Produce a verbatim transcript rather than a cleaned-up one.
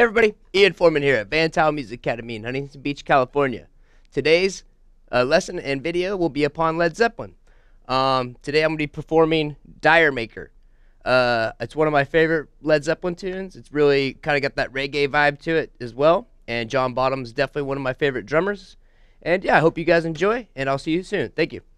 Hey everybody, Ian Foreman here at Tuyl Music Academy in Huntington Beach, California. Today's uh, lesson and video will be upon Led Zeppelin. Um, today I'm going to be performing Dire Maker. Uh, it's one of my favorite Led Zeppelin tunes. It's really kind of got that reggae vibe to it as well. And John Bonham's definitely one of my favorite drummers. And yeah, I hope you guys enjoy, and I'll see you soon. Thank you.